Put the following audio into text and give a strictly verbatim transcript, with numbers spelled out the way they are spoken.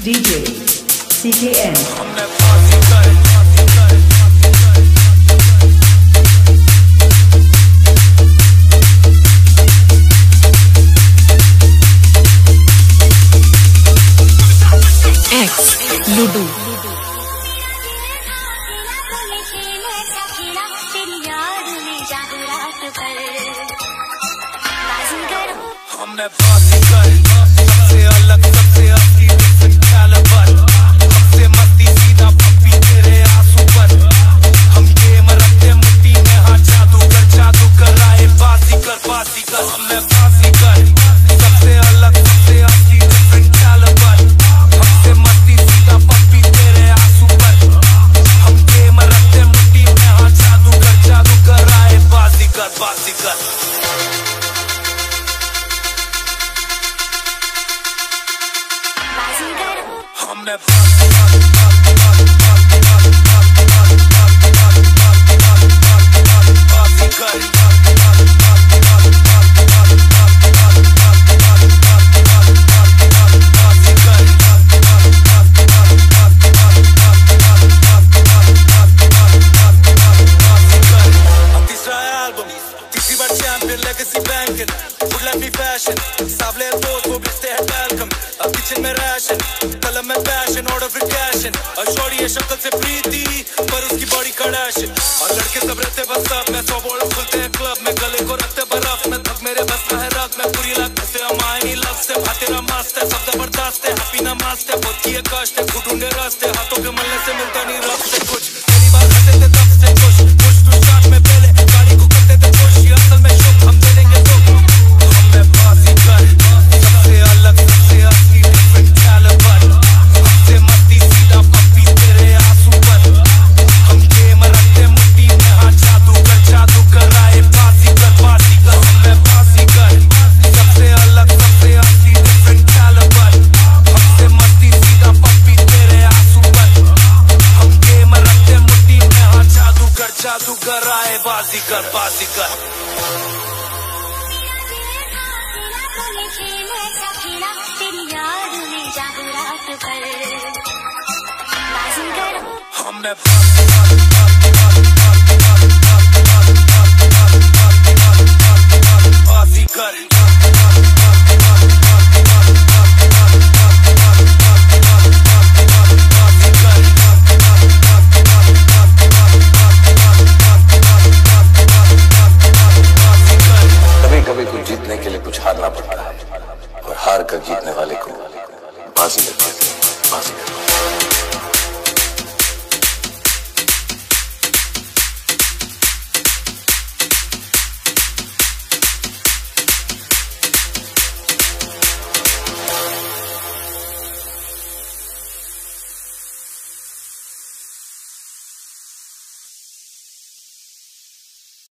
D J C K N X Ludo हमने बाजी कर सबसे अलग सबसे असली डिफरेंट कैलिबर सबसे मस्ती सीधा पप्पी तेरे आंसू पर हम गेम रखते मुट्ठी में हाँ जादूगर जादूगर आए बाजी कर बाजी कर हमने बाजी कर सबसे अलग सबसे असली डिफरेंट कैलिबर हमसे मस्ती सीधा पप्पी तेरे आंसू पर हम गेम रखते मुट्ठी में हाँ जादूगर जादूगर आए बाजी कर बाजी कर हमने तीसरा एल्बम तीसरी बार champion legacy banking wood let me fashion सावले दोस्त वो बिस्ते है वेलकम अब किचन में राशन कलम में पैशन ऑर्डर फिर कैशन और शॉर्टी है शक्ल से प्रीति पर उसकी बॉडी कड़ाशन और लड़के सब रहते बस अब मैं सौ बोल खुलते हैं क्लब में गले को रखते बर्फ में थक मेरे बस का है रात में पूरी लाख से अमायनी लव से भातेरा मस्त है सब जबरदस्त है हैप्पी ना मस्त है बहुत किए कष्ट है खुद ढूंढे रास्ते हाथों के मलने से मिलता नहीं रब से कुछ पहली बार हंसते थे तब से खुश खुश टू स्टार्ट में पहले गाड़ी को करते थे खुश ये असल में शुभ हम दे देंगे दुख हमने बाजी कर सबसे अलग सबसे असली डिफरेंट कैलिबर हमसे मस्ती सीधा पप्पी तेरे आंसू पर हम गेम रखते मुट्ठी में हाँ जादूगर जादूगर आए बाजी कर बाजी कर हमने बाजी कर सबसे अलग सबसे असली डिफरेंट कैलिबर हमसे मस्ती सीधा पप्पी तेरे आंसू पर हम गेम रखते मुट्ठी में हाँ जादूगर जादूगर आए बाजी कर बाजी कर हमने बाजी कर कभी कभी कुछ जीतने के लिए कुछ हारना पड़ता है और हार कर जीतने वाले को बाजी लगती है बाजी